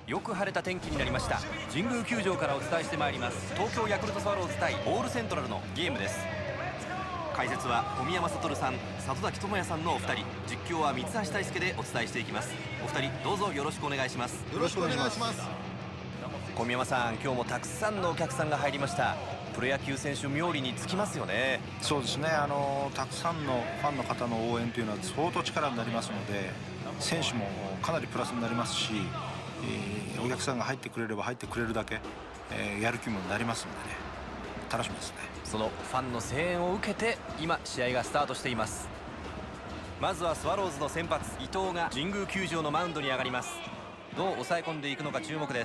よく晴れた天気になりました。神宮球場からお伝えしてまいります。東京ヤクルトスワローズ対オールセントラルのゲームです。解説は小宮山悟さん、里崎智也さんのお二人、実況は三橋大輔でお伝えしていきます。お二人どうぞよろしくお願いします。 よろしくお願いします。 小宮山さん、今日もたくさんのお客さんが入りました。プロ野球選手冥利につきますよね。 そうですね、たくさんのファンの方の応援というのは相当力になりますので、選手もかなりプラスになりますし、お客さんが入ってくれれば入ってくれるだけ、やる気もなりますのでね、楽しみですね。 そのファンの声援を受けて今試合がスタートしています。まずはスワローズの先発伊藤が神宮球場のマウンドに上がります。どう抑え込んでいくのか注目です。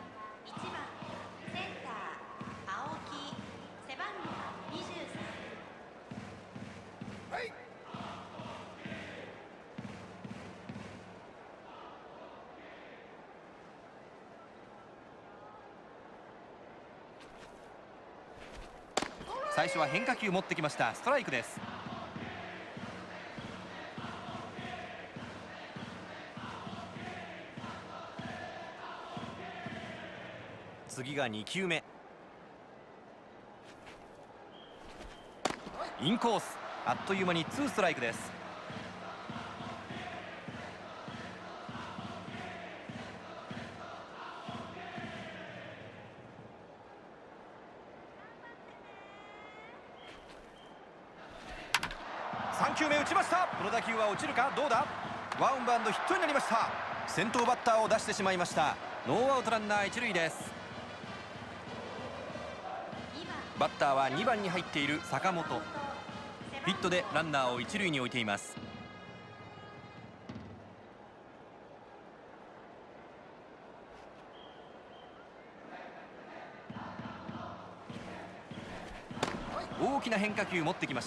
最初は変化球持ってきました。ストライクです。次が2球目、インコース、あっという間に2ストライクです。3球目打ちました。この打球は落ちるか、どうだ。ワンバウンドヒットになりました。先頭バッターを出してしまいました。ノーアウトランナー1塁です。バッターは2番に入っている坂本。ヒットでランナーを1塁に置いています。大きな変化球持ってきました。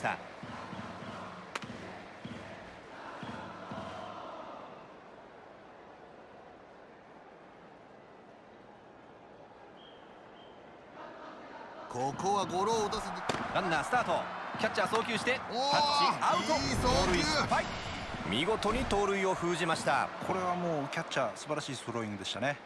ここはゴロを打たせて、 ランナースタート。キャッチャー送球してタッチアウト。 いい送球。 盗塁失敗。見事に盗塁を封じました。 これはもうキャッチャー素晴らしいスローイングでしたね。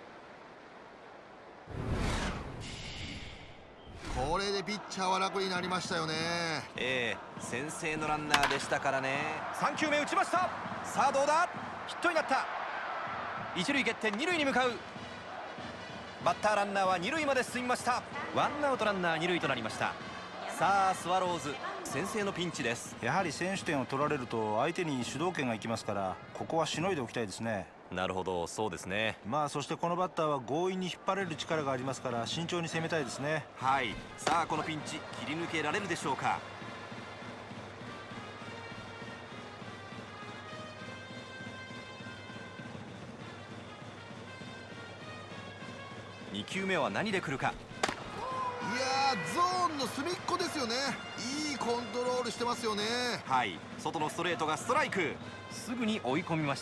これでピッチャーは楽になりましたよね。 先制のランナーでしたからね。3球目打ちました。さあどうだ。ヒットになった。一塁蹴って二塁に向かう。バッターランナーは二塁まで進みました。ワンアウトランナー二塁となりました。さあスワローズ先制のピンチです。 やはり先取点を取られると相手に主導権がいきますから、ここはしのいでおきたいですね。 なるほど、そうですね。 そしてこのバッターは強引に引っ張れる力がありますから、慎重に攻めたいですね。 はい、さあこのピンチ切り抜けられるでしょうか。2球目は何で来るか。 いやー、ゾーンの隅っこですよね。いいコントロールしてますよね。 はい、外のストレートがストライク。すぐに追い込みました。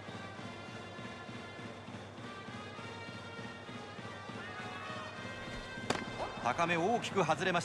高め大きく外れました。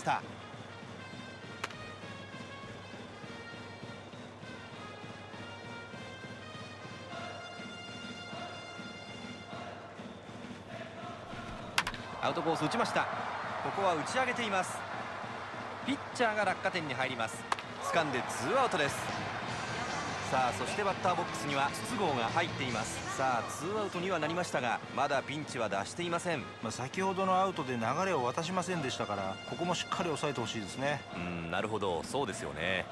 アウトコース打ちました。ここは打ち上げています。ピッチャーが落下点に入ります。掴んでツーアウトです。さあそしてバッターボックスには筒香が入っています。さあツーアウトにはなりましたが、まだピンチは脱していません。 先ほどのアウトで流れを渡しませんでしたから、ここもしっかり抑えてほしいですね。 なるほど、そうですよね。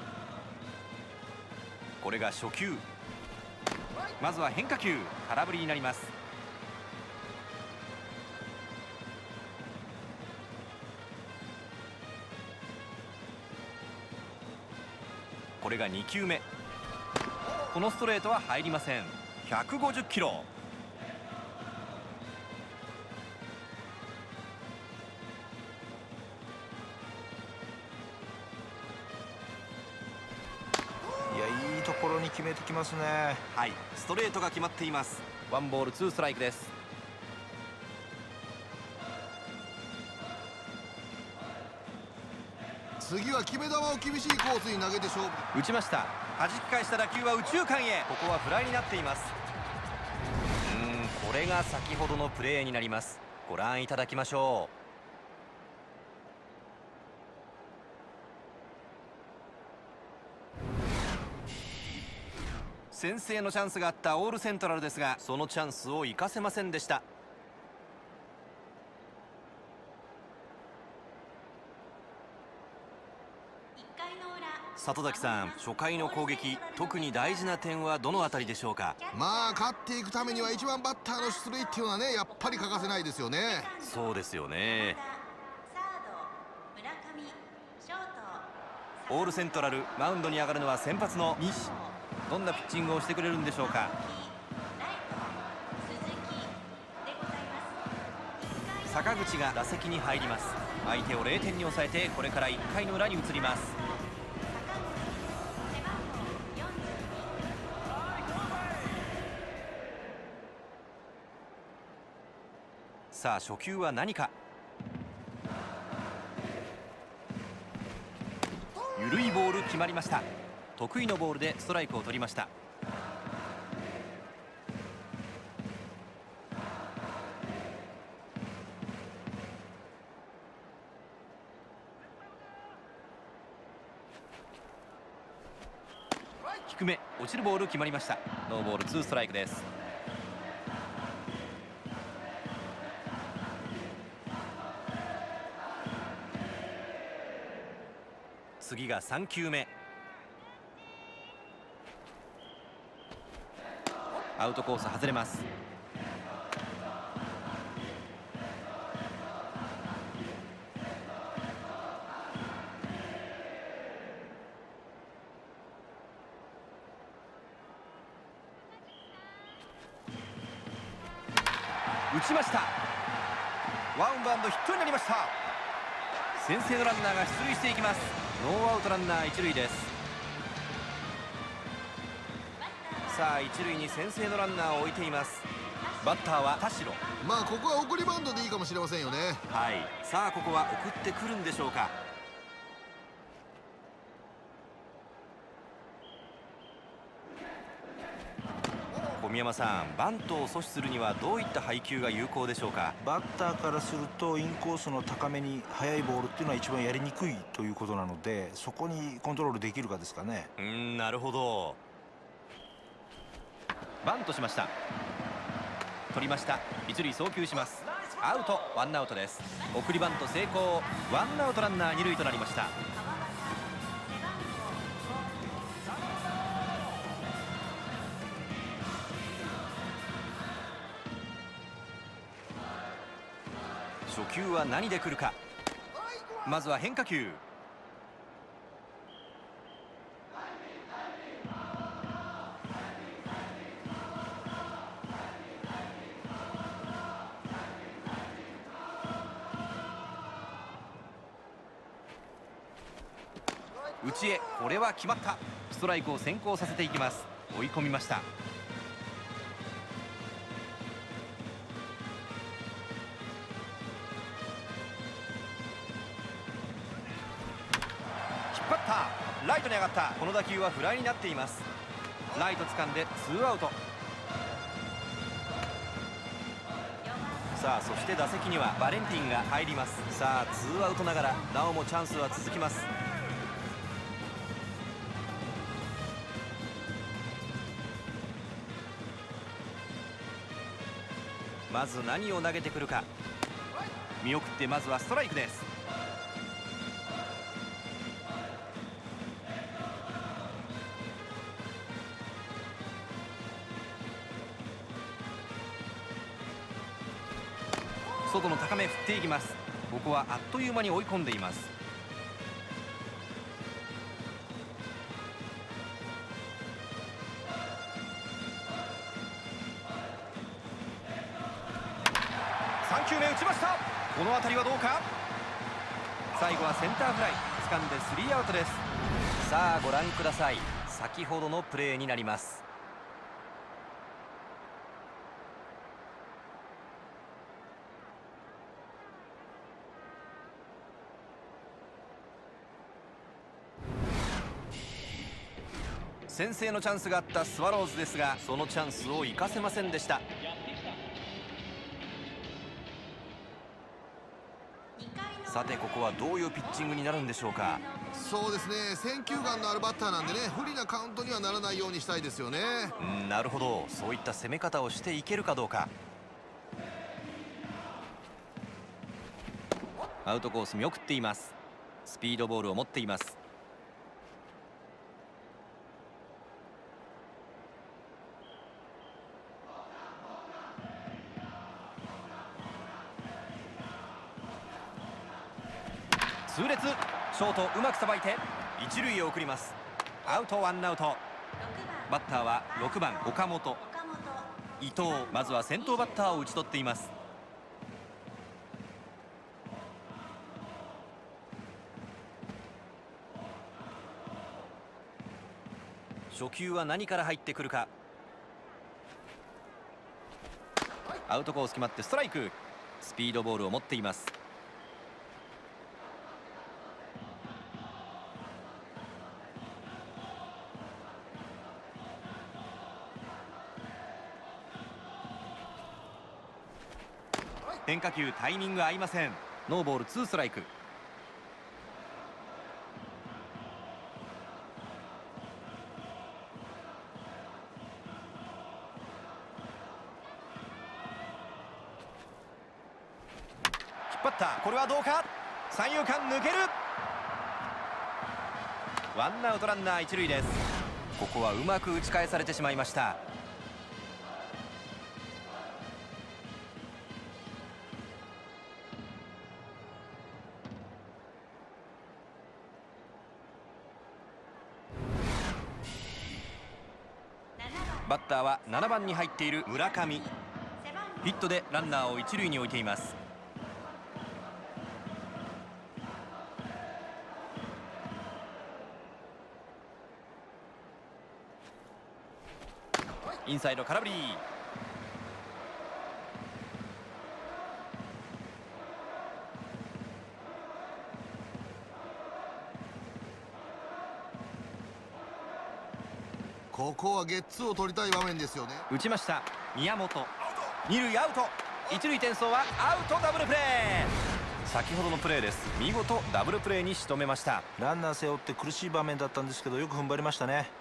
これが初球。まずは変化球、空振りになります。これが2球目。このストレートは入りません。150キロ。 いや、いいところに決めてきますね。 はい、ストレートが決まっています。ワンボールツーストライクです。 次は決め球を厳しいコースに投げて勝負。 打ちました。弾き返した打球は右中間へ。ここはフライになっています。これれが先ほどのプレーになります。ご覧いただきましょう。先制のチャンスがあったオールセントラルですが、そのチャンスを生かせませんでした。里崎さん、初回の攻撃、特に大事な点はどのあたりでしょうか。 まあ勝っていくためには1番バッターの出塁っていうのはね、やっぱり欠かせないですよね。 そうですよね。オールセントラル、マウンドに上がるのは先発の西。どんなピッチングをしてくれるんでしょうか。坂口が打席に入ります。相手を0点に抑えて、これから1回の裏に移ります。さあ初球は何か。緩いボール決まりました。得意のボールでストライクを取りました。低め、落ちるボール決まりました。ノーボール2ストライクです。次が3球目。アウトコース外れます。打ちました。ワンバウンドヒットになりました。先制のランナーが出塁していきます。ノーアウトランナー一塁です。さあ一塁に先制のランナーを置いています。バッターは田代。 まあここは送りバントでいいかもしれませんよね。 はい、さあここは送ってくるんでしょうか。小宮山さん、バントを阻止するにはどういった配球が有効でしょうか。 バッターからするとインコースの高めに速いボールっていうのは一番やりにくいということなので、そこにコントロールできるかですかね。 なるほど。バントしました。取りました。一塁送球します。アウト、ワンアウトです。送りバント成功。ワンアウトランナー二塁となりました。初球は何で来るか。まずは変化球。内へ、これは決まった。ストライクを先行させていきます。追い込みました。引っ張った。ライトに上がった。この打球はフライになっています。ライト掴んでツーアウト。さあそして打席にはバレンティンが入ります。さあツーアウトながらなおもチャンスは続きます。まず何を投げてくるか。見送ってまずはストライクです。外の高め振っていきます。ここはあっという間に追い込んでいます。3球目打ちました。この当たりはどうか。最後はセンターフライ。掴んでスリーアウトです。さあご覧ください。先ほどのプレーになります。先制のチャンスがあったスワローズですが、そのチャンスを生かせませんでした。 さてここはどういうピッチングになるんでしょうか。 そうですね、選球眼のあるバッターなんでね、不利なカウントにはならないようにしたいですよね。 なるほど、そういった攻め方をしていけるかどうか。アウトコース見送っています。スピードボールを持っています。痛烈、ショートうまくさばいて一塁へ送ります。アウト、ワンアウト。バッターは6番岡本、伊藤、まずは先頭バッターを打ち取っています。初球は何から入ってくるか。アウトコース決まってストライク。スピードボールを持っています。変化球、タイミング合いません。ノーボールツーストライク。引っ張った、これはどうか。三遊間抜ける。ワンアウトランナー一塁です。ここはうまく打ち返されてしまいました。バッターは7番に入っている村上。ヒットでランナーを一塁に置いています。インサイド空振り。 ここはゲッツーを取りたい場面ですよね。 打ちました。宮本、二塁アウト。一塁転送はアウト、ダブルプレー。先ほどのプレーです。見事ダブルプレーに仕留めました。 ランナー背負って苦しい場面だったんですけど、よく踏ん張りましたね。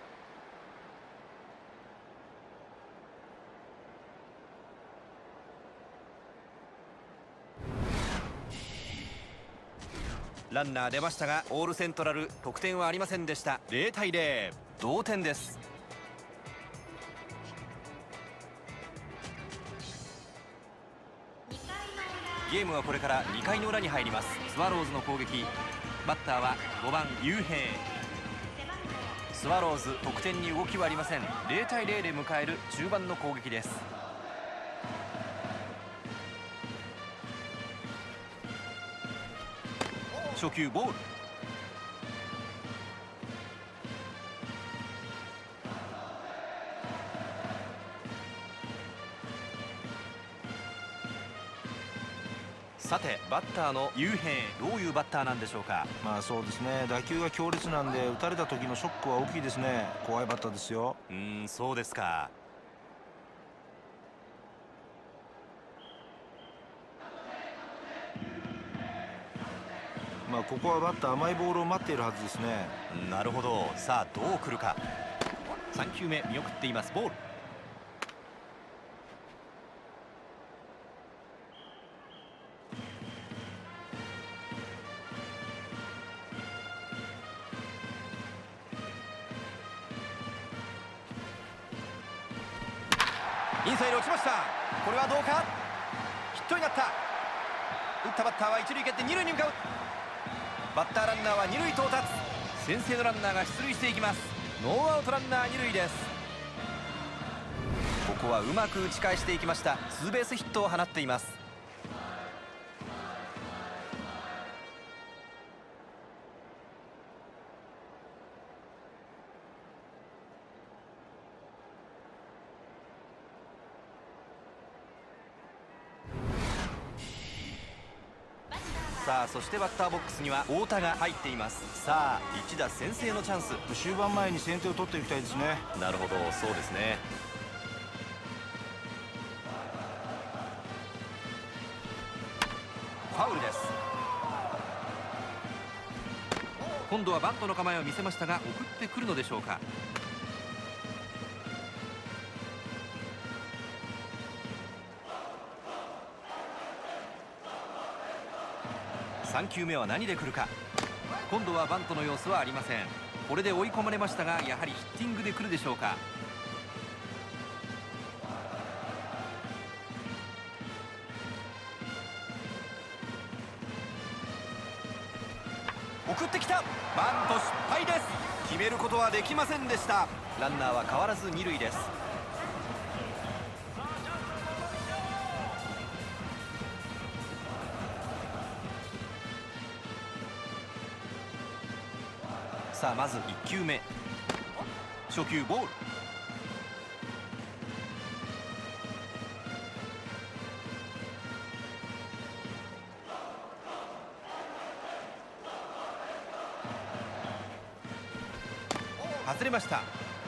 ランナー出ましたがオールセントラル得点はありませんでした。0対0、同点です。ゲームはこれから2回の裏に入ります。スワローズの攻撃。バッターは5番雄平。スワローズ得点に動きはありません。0対0で迎える中盤の攻撃です。初球ボール。さてバッターの雄平、どういうバッターなんでしょうか。 まあそうですね、打球が強烈なんで打たれた時のショックは大きいですね。怖いバッターですよ。 そうですか。 まあここはバッター甘いボールを待っているはずですね。 なるほど。さあどう来るか。3球目見送っています。ボール。インサイド落ちました。これはどうか。ヒットになった。打ったバッターは一塁蹴って二塁に向かう。バッターランナーは二塁到達。先制のランナーが出塁していきます。ノーアウトランナー二塁です。ここはうまく打ち返していきました。ツーベースヒットを放っています。さあそしてバッターボックスには太田が入っています。さあ一打先制のチャンス。 終盤前に先手を取っていきたいですね。 なるほど、そうですね。ファウルです。 今度はバントの構えを見せましたが、送ってくるのでしょうか。3球目は何で来るか。今度はバントの様子はありません。これで追い込まれましたが、やはりヒッティングで来るでしょうか。送ってきた。バント失敗です。決めることはできませんでした。ランナーは変わらず二塁です。さあまず1球目、初球ボール。外れました。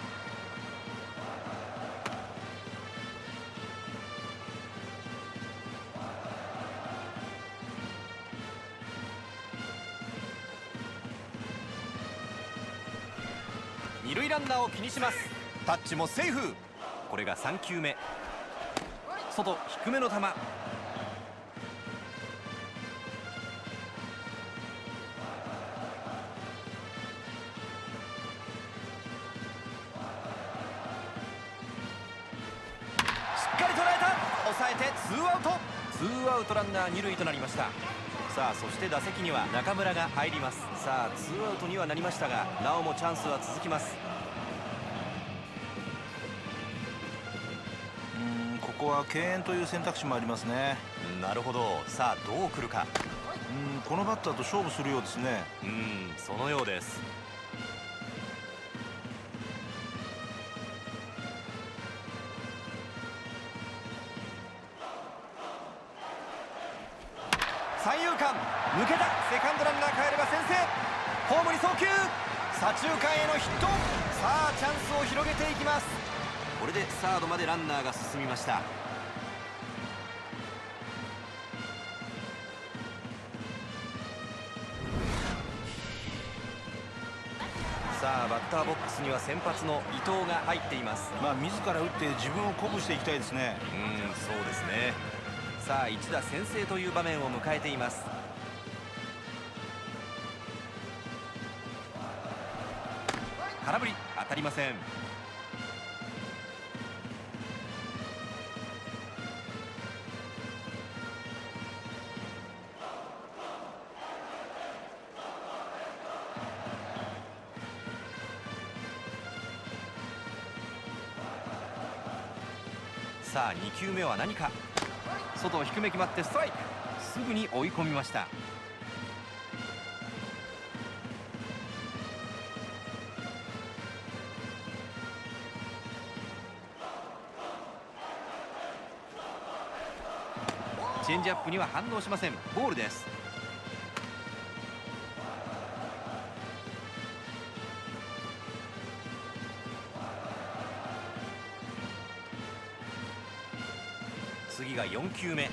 二塁ランナーを気にします。タッチもセーフ。これが3球目、外低めの球。しっかり捉えた。抑えてツーアウト。ツーアウトランナー二塁となりました。さあそして打席には中村が入ります。さあツーアウトにはなりましたが、なおもチャンスは続きます。 ここは敬遠という選択肢もありますね。 なるほど。さあどう来るか。 このバッターと勝負するようですね。 そのようです。三遊間抜けた。セカンドランナー帰れば先制。ホームに送球。左中間へのヒット。さあチャンスを広げていきます。これでサードまでランナーが進みました。さあバッターボックスには先発の伊藤が入っています。 自ら打って自分を鼓舞していきたいですね。 そうですね。さあ一打先制という場面を迎えています。空振り当たりません。さあ2球目は何か。外低め決まってストライク。すぐに追い込みました。チェンジアップには反応しません。ボールです。次が4球目。打った。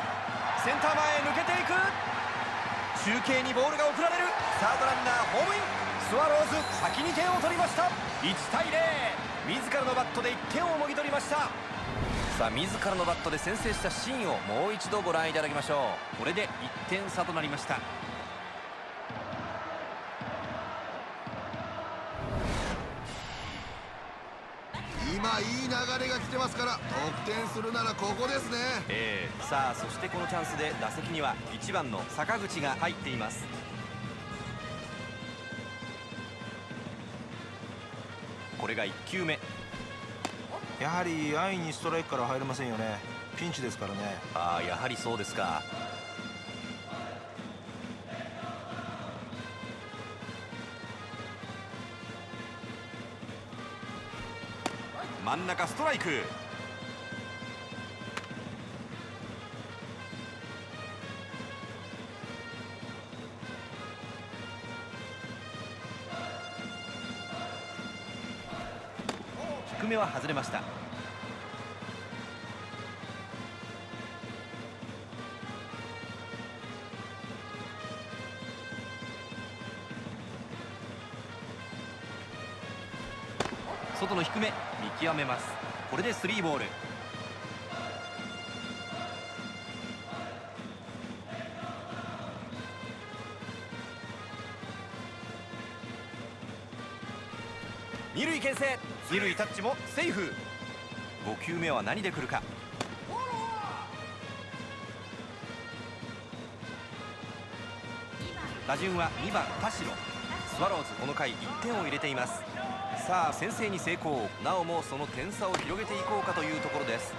センター前へ抜けていく。中継にボールが送られる。サードランナーホームイン。スワローズ先に点を取りました。1対0。自らのバットで1点をもぎ取りました。さあ自らのバットで先制したシーンをもう一度ご覧いただきましょう。これで1点差となりました。 今いい流れが来てますから、得点するならここですね。 さあそしてこのチャンスで打席には1番の坂口が入っています。これが1球目。 やはり安易にストライクから入れませんよね。ピンチですからね。 やはりそうですか。真ん中ストライク。低めは外れました。 外の低め見極めます。これでスリーボール。二塁牽制、二塁タッチもセーフ。5球目は何で来るか。打順は2番田代。スワローズこの回1点を入れています。さあ先制に成功。なおもその点差を広げていこうかというところです。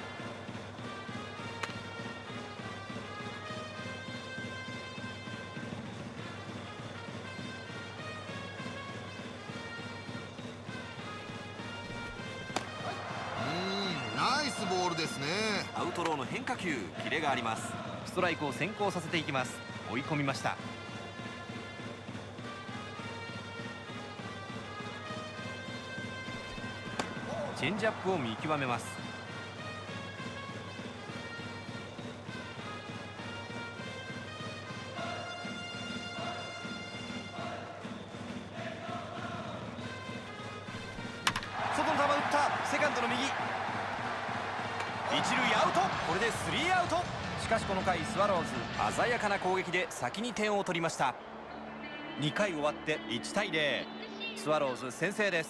ナイスボールですね。 アウトローの変化球、キレがあります。ストライクを先行させていきます。追い込みました。チェンジアップを見極めます。外の球打った。セカンドの右、一塁アウト。これでスリーアウト。しかしこの回スワローズ鮮やかな攻撃で先に点を取りました。2回終わって1対0、スワローズ先制です。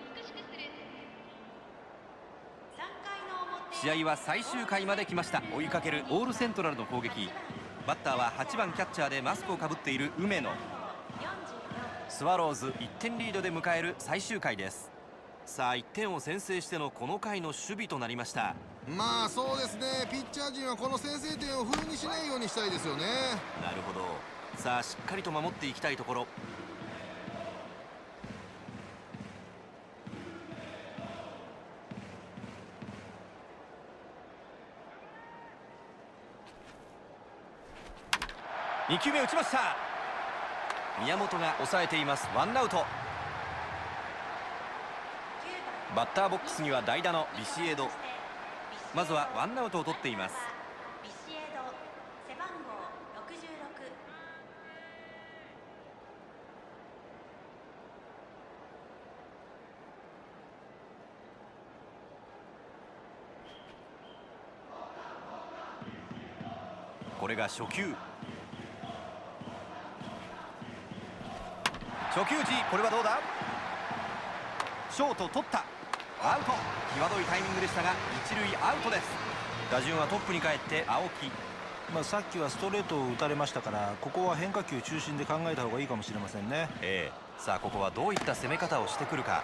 試合は最終回まで来ました。追いかけるオールセントラルの攻撃。バッターは8番キャッチャーでマスクをかぶっている梅野。スワローズ1点リードで迎える最終回です。さあ1点を先制してのこの回の守備となりました。 まあそうですね、ピッチャー陣はこの先制点を不意にしないようにしたいですよね。 なるほど。さあしっかりと守っていきたいところ。2球目打ちました。宮本が抑えています。ワンアウト。バッターボックスには代打のビシエド。まずはワンアウトを取っています。これが初球。初球時、これはどうだ。ショート取った。アウト。際どいタイミングでしたが一塁アウトです。打順はトップに帰って青木。 さっきはストレートを打たれましたから、ここは変化球中心で考えた方がいいかもしれませんね。 さあここはどういった攻め方をしてくるか。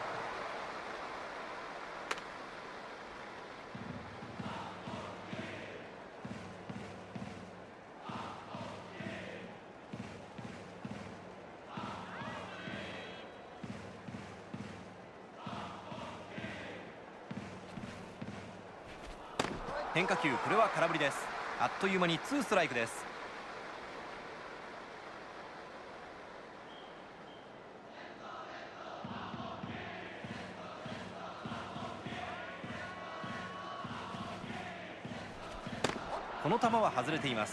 変化球、これは空振りです。あっという間に2ストライクです。この球は外れています。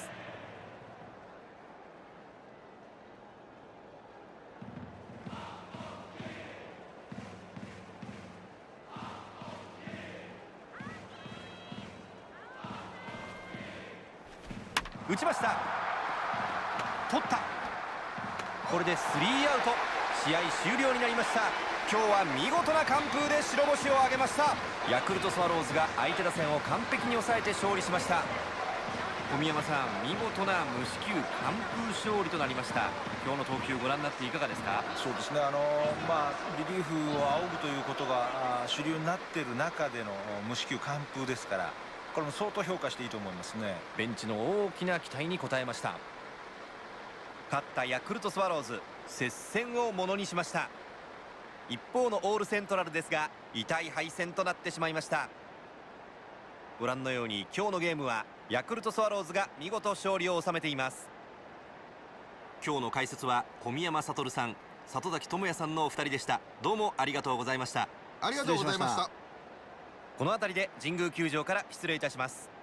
打ちました。取った。これでスリーアウト。試合終了になりました。今日は見事な完封で白星を挙げました。ヤクルトスワローズが相手打線を完璧に抑えて勝利しました。小宮山さん、見事な無四球完封勝利となりました。今日の投球ご覧になっていかがですか。 そうですね、リリーフを仰ぐということが主流になっている中での無四球完封ですから、これも相当評価していいと思いますね。 ベンチの大きな期待に応えました。勝ったヤクルトスワローズ、接戦をものにしました。一方のオールセントラルですが痛い敗戦となってしまいました。ご覧のように今日のゲームはヤクルトスワローズが見事勝利を収めています。今日の解説は小宮山悟さん、里崎智也さんのお二人でした。どうもありがとうございました。 ありがとうございました。 この辺りで神宮球場から失礼いたします。